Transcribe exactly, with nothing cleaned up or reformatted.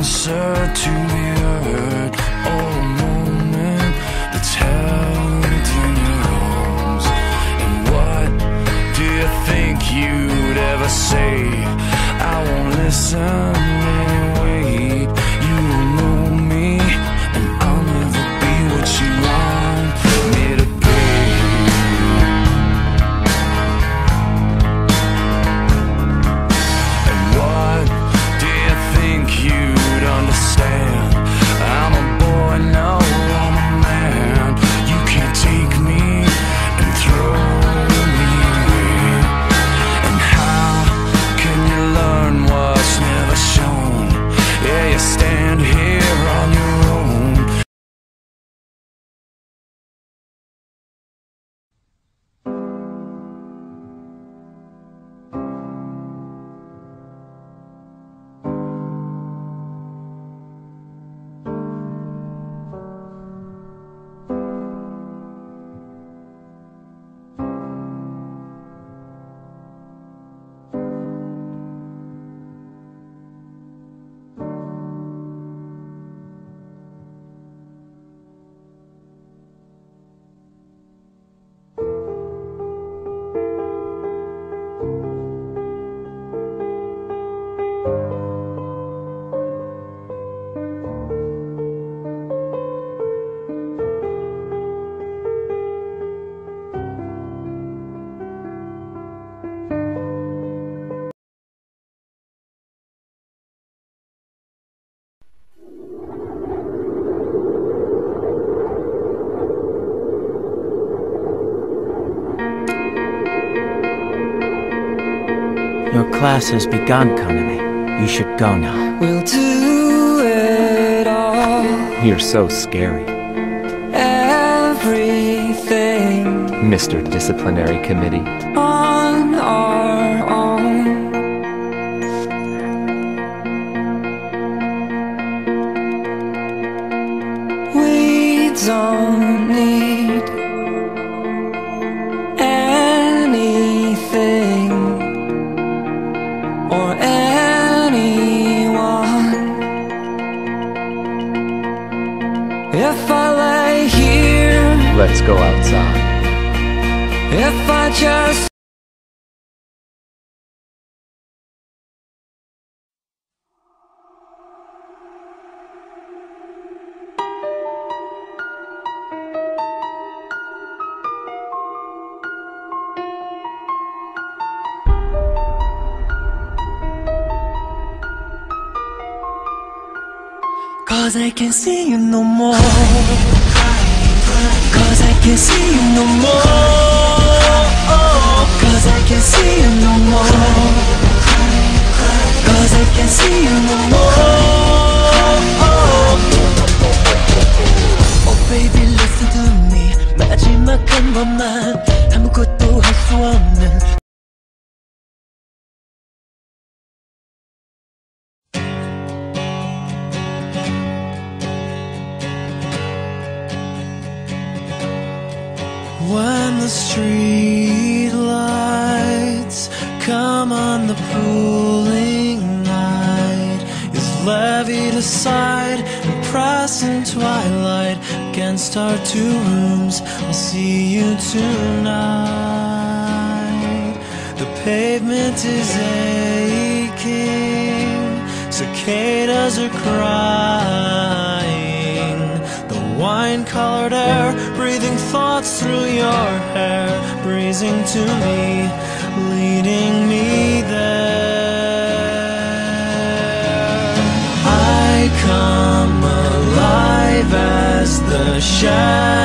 answer to the hurt, or a moment that's held in your arms. And what do you think you'd ever say? I won't listen anyway. You don't know me, and I'll never be what you want me to be. And what do you think you'd understand? I'm a boy, no, I'm a man. You can't take me and throw me away. And how can you learn what's never shown? Yeah, you stand here on your own. Your class has begun, Kaname. You should go now. We'll do it all. You're so scary, Everything Mister Disciplinary Committee. on our own. We don't need anything or anyone. If I lay here, Let's go outside. if I just Cause I can't see you no more. Cause I can't see you no more. Cause I can't see you no more. Cause I can't see you no more. Oh baby listen to me. 마지막 한 번만 아무것도 할 수 없는 When the street lights come on, the pooling night is levied aside and pressed in twilight against our two rooms. I'll see you tonight. The pavement is aching, cicadas are crying. The wine-colored air, breathing thoughts through your hair, breezing to me, leading me there. I come alive as the shadow